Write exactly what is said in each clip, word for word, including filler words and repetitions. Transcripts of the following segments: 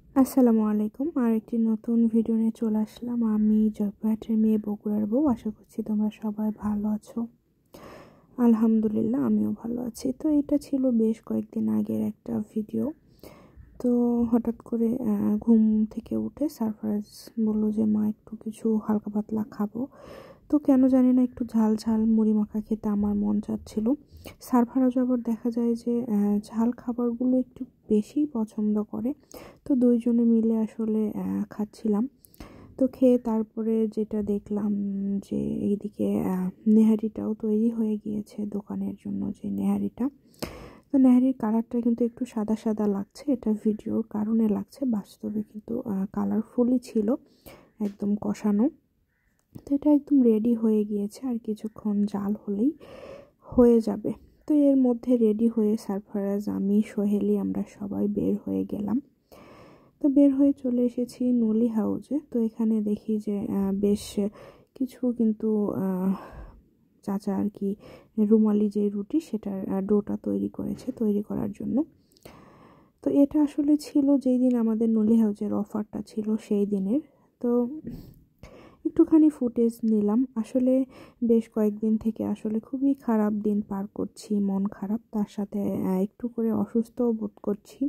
আসসালামু আলাইকুম। আরেকটি নতুন ভিডিও নিয়ে চলে আসলাম। আমি জয়পুরহাটের মেয়ে, বগুড়ার বউ। আশা করছি তোমরা সবাই ভালো আছো। আলহামদুলিল্লাহ, আমিও ভালো আছি। তো এটা ছিল বেশ কয়েকদিন আগের একটা ভিডিও। তো হঠাৎ করে ঘুম থেকে উঠে সারফরাজ বলল যে মা একটু কিছু হালকা পাতলা খাবো। তো কেন জানি না একটু ঝাল ঝাল মুড়ি মাখা খেতে আমার মন চাচ্ছিল। সারফরাজ আবার দেখা যায় যে ঝাল খাবারগুলো একটু বেশি পছন্দ করে। তো দুইজনে মিলে আসলে খাচ্ছিলাম। তো খেয়ে তারপরে যেটা দেখলাম যে এইদিকে নেহারিটাও তৈরি হয়ে গিয়েছে দোকানের জন্য, যে নেহারিটা। তো নেহারির কালারটা কিন্তু একটু সাদা সাদা লাগছে, এটা ভিডিওর কারণে লাগছে, বাস্তবে কিন্তু কালারফুলই ছিল, একদম কষানো। তো এটা একদম রেডি হয়ে গিয়েছে, আর কিছুক্ষণ জাল হলেই হয়ে যাবে। তো এর মধ্যে রেডি হয়ে সারফরাজ, আমি, সোহেলি আমরা সবাই বের হয়ে গেলাম। তো বের হয়ে চলে এসেছি নলি হাউজে। তো এখানে দেখি যে বেশ কিছু কিন্তু চাচা আর কি রুমালি যে রুটি, সেটার ডোটা তৈরি করেছে তৈরি করার জন্য। তো এটা আসলে ছিল যেই দিন আমাদের নলি হাউজের অফারটা ছিল সেই দিনের। তো একটুখানি ফুটেজ নিলাম। আসলে বেশ কয়েকদিন থেকে আসলে খুবই খারাপ দিন পার করছি, মন খারাপ, তার সাথে একটু করে অসুস্থও বোধ করছি।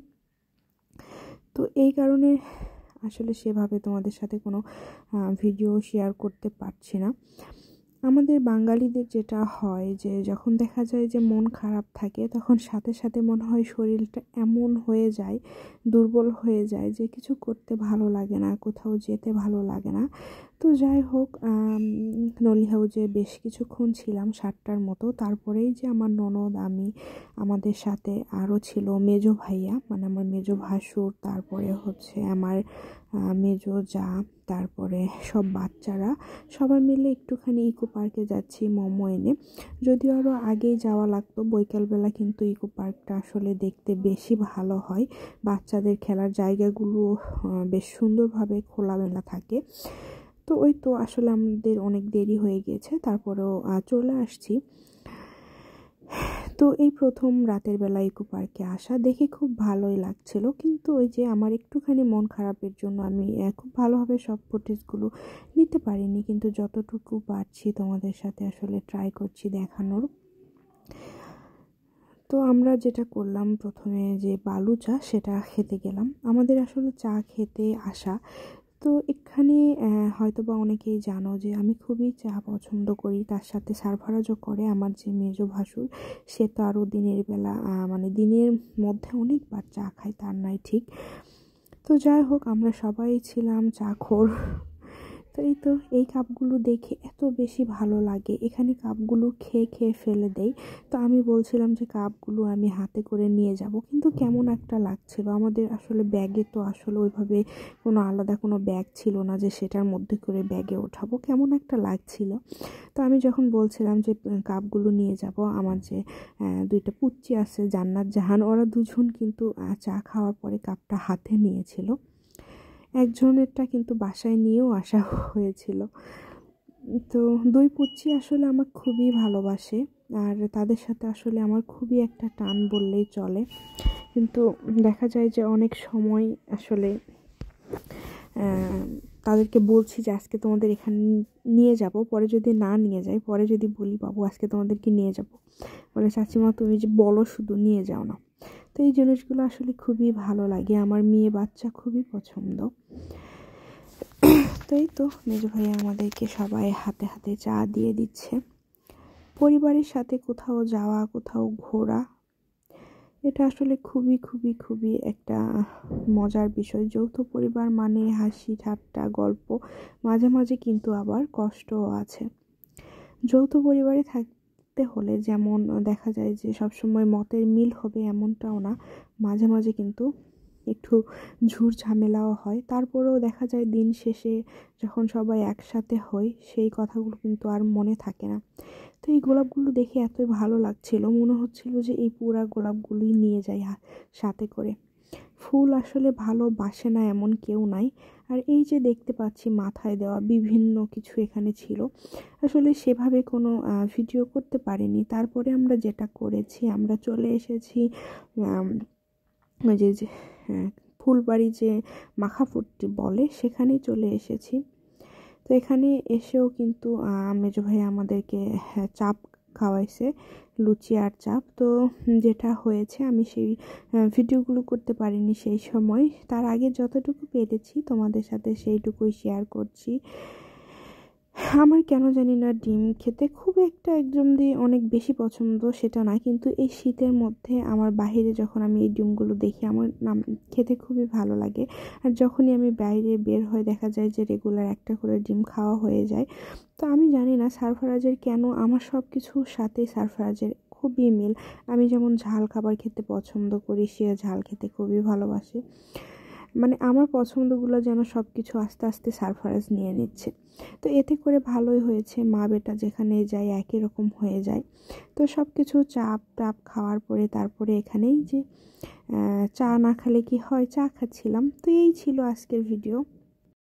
তো এই কারণে আসলে সেভাবে তোমাদের সাথে কোনো ভিডিও শেয়ার করতে পারছি না। আমাদের বাঙালিদের যেটা হয় যে যখন দেখা যায় যে মন খারাপ থাকে, তখন সাথে সাথে মনে হয় শরীরটা এমন হয়ে যায়, দুর্বল হয়ে যায় যে কিছু করতে ভালো লাগে না, কোথাও যেতে ভালো লাগে না। তো যাই হোক, নলি হাউজে বেশ কিছুক্ষণ ছিলাম, সাতটার মতো। তারপরেই যে আমার ননদ, আমি, আমাদের সাথে আরও ছিল মেজো ভাইয়া, মানে আমার মেজো ভাসুর, তারপরে হচ্ছে আমার মেজো যা, তারপরে সব বাচ্চারা, সবাই মিলে একটুখানি ইকো পার্কে যাচ্ছি মোমো এনে। যদিও আরও আগেই যাওয়া লাগতো, বৈকালবেলা কিন্তু ইকো পার্কটা আসলে দেখতে বেশি ভালো হয়। বাচ্চাদের খেলার জায়গাগুলো বেশ সুন্দরভাবে খোলামেলা থাকে। তো ওই তো আসলে আমাদের অনেক দেরি হয়ে গিয়েছে, তারপরেও চলে আসছি। তো এই প্রথম রাতের বেলা ইকো পার্কে আসা, দেখে খুব ভালোই লাগছিল। কিন্তু ওই যে আমার একটুখানি মন খারাপের জন্য আমি খুব ভালোভাবে সব ফুটেজগুলো নিতে পারিনি, কিন্তু যতটুকু পারছি তোমাদের সাথে আসলে ট্রাই করছি দেখানোর। তো আমরা যেটা করলাম, প্রথমে যে বালু চা সেটা খেতে গেলাম। আমাদের আসলে চা খেতে আসা। তো এখানে হয়তো বা অনেকেই জানো যে আমি খুবই চা পছন্দ করি, তার সাথে সারফরাজও করে আমার যে মেজো ভাসুর, সে তো আরও দিনের বেলা মানে দিনের মধ্যে অনেকবার চা খায়, তার নাই ঠিক। তো যাই হোক, আমরা সবাই ছিলাম চাখোর। তো এই তো এই কাপগুলো দেখে এত বেশি ভালো লাগে, এখানে কাপগুলো খেয়ে খেয়ে ফেলে দেয়। তো আমি বলছিলাম যে কাপগুলো আমি হাতে করে নিয়ে যাব, কিন্তু কেমন একটা লাগছিল। আমাদের আসলে ব্যাগে তো আসলে ওইভাবে কোনো আলাদা কোনো ব্যাগ ছিল না যে সেটার মধ্যে করে ব্যাগে ওঠাবো, কেমন একটা লাগছিল। তো আমি যখন বলছিলাম যে কাপগুলো নিয়ে যাব, আমার যে দুইটা পুচ্চি আছে জান্নাত জাহান, ওরা দুজন কিন্তু চা খাওয়ার পরে কাপটা হাতে নিয়েছিল। একজনেরটা কিন্তু বাসায় নিয়েও আসা হয়েছিল। তো দুই পুচ্চি আসলে আমার খুবই ভালোবাসে, আর তাদের সাথে আসলে আমার খুবই একটা টান বললেই চলে। কিন্তু দেখা যায় যে অনেক সময় আসলে তাদেরকে বলছি যে আজকে তোমাদের এখানে নিয়ে যাব, পরে যদি না নিয়ে যাই, পরে যদি বলি বাবু আজকে তোমাদেরকে নিয়ে যাব, বলে চাচিমা তুমি যে বলো শুধু, নিয়ে যাও না। তো এই জিনিসগুলো আসলে খুবই ভালো লাগে, আমার মেয়ে বাচ্চা খুবই পছন্দ। তো এই তো মেজো ভাইয়া আমাদেরকে সবাই হাতে হাতে চা দিয়ে দিচ্ছে। পরিবারের সাথে কোথাও যাওয়া, কোথাও ঘোরা, এটা আসলে খুবই খুবই খুবই একটা মজার বিষয়। যৌথ পরিবার মানে হাসি ঠাট্টা গল্প, মাঝে মাঝে কিন্তু আবার কষ্টও আছে। যৌথ পরিবারে থাকতে হলে যেমন দেখা যায় যে সবসময় মতের মিল হবে এমনটাও না, মাঝে মাঝে কিন্তু একটু ঝুর ঝামেলাও হয়। তারপরেও দেখা যায় দিন শেষে যখন সবাই একসাথে হই, সেই কথাগুলো কিন্তু আর মনে থাকে না। তো এই গোলাপগুলো দেখে এতই ভালো লাগছিল, মনে হচ্ছিল যে এই পুরা গোলাপগুলোই নিয়ে যাই সাথে করে। ফুল আসলে ভালোবাসে না এমন কেউ নাই। আর এই যে দেখতে পাচ্ছি মাথায় দেওয়া বিভিন্ন কিছু এখানে ছিল, আসলে সেভাবে কোনো ভিডিও করতে পারিনি। তারপরে আমরা যেটা করেছি, আমরা চলে এসেছি ওই যে ফুলবাড়ি যে মাখাফুটটি বলে সেখানেই চলে এসেছি। তো এখানে এসেও কিন্তু মেজো ভাই আমাদেরকে চাপ খাওয়াইছে, লুচি আর চাপ। তো যেটা হয়েছে আমি সেই ভিডিওগুলো করতে পারিনি সেই সময়, তার আগে যতটুকু পেরেছি তোমাদের সাথে সেইটুকুই শেয়ার করছি। আমার কেন জানি না ডিম খেতে খুব একটা একদম দিয়ে অনেক বেশি পছন্দ সেটা না, কিন্তু এই শীতের মধ্যে আমার বাইরে যখন আমি এই ডিমগুলো দেখি আমার নাম খেতে খুবই ভালো লাগে। আর যখনই আমি বাইরে বের হয়ে দেখা যায় যে রেগুলার একটা করে ডিম খাওয়া হয়ে যায়। তো আমি জানি না সারফারাজের কেন আমার সব কিছুর সাথেই সারফারাজের খুবই মিল। আমি যেমন ঝাল খাবার খেতে পছন্দ করি, সে ঝাল খেতে খুবই ভালোবাসে। মানে আমার পছন্দগুলো যেন সব কিছু আস্তে আস্তে সারফারাজ নিয়ে নিচ্ছে। তো এতে করে ভালোই হয়েছে, মা বেটা যেখানে যাই একই রকম হয়ে যায়। তো সব কিছু চাপ টাপ খাওয়ার পরে তারপরে এখানেই যে চা না খেলে কি হয়, চা খাচ্ছিলাম। তো এই ছিল আজকের ভিডিও।